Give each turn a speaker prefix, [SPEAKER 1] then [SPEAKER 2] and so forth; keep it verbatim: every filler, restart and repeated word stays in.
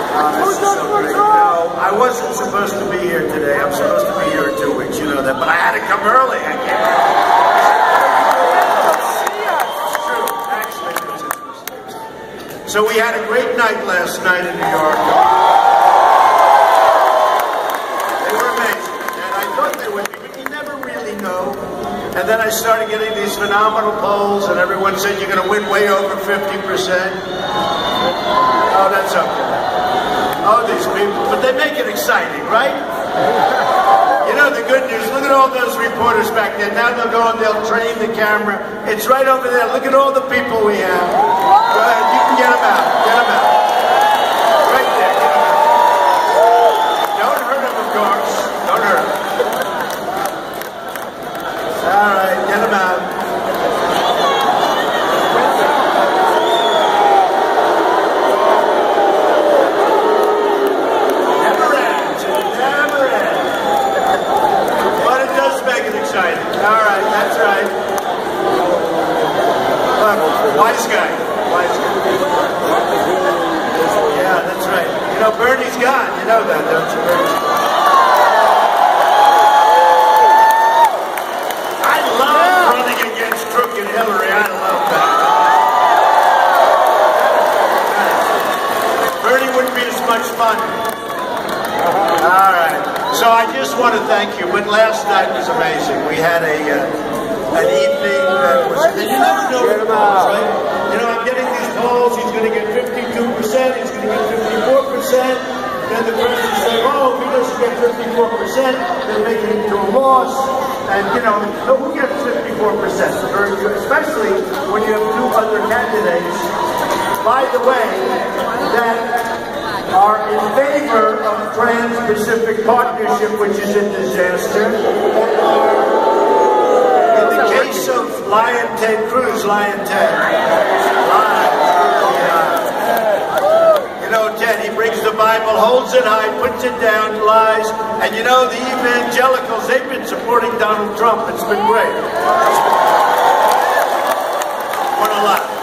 [SPEAKER 1] Oh, this is so great. No, I wasn't supposed to be here today. I'm supposed to be here in two weeks, you know that. But I had to come early. I can't. It's true. Actually, it's interesting. So we had a great night last night in New York. They were amazing. And I thought they would be, but you never really know. And then I started getting these phenomenal polls, and everyone said you're going to win way over fifty percent. Oh, that's okay. Oh, these people, but they make it exciting, right? You know the good news, look at all those reporters back there. Now they'll go and they'll train the camera. It's right over there. Look at all the people we have. Go ahead, you can get them out. Get them out. Right there, get them out. Don't hurt them, of course. Don't hurt them. All right, get them out. All right, that's right. Look, wise guy. Wise guy. Yeah, that's right. You know, Bernie's gone. You know that, don't you, Bernie? I love running against Crook and Hillary. I love that. Bernie wouldn't be as much fun. All right. So I just want to thank you. But last night was amazing. We had a uh, an evening that was. And you never know the polls, right? You know, I'm getting these polls. He's going to get fifty-two percent. He's going to get fifty-four percent. Then the president's saying, "Oh, if he doesn't get fifty-four percent, then make it into a loss." And you know, so who gets fifty-four percent? Especially when you have two other candidates. By the way, that are in favor of Trans-Pacific Partnership, which is a disaster. In the case of Lion Ted Cruz, Lion Ted, Lion, yeah. You know, Ted, he brings the Bible, holds it high, puts it down, lies, and you know, the evangelicals, they've been supporting Donald Trump. It's been great. What a lot.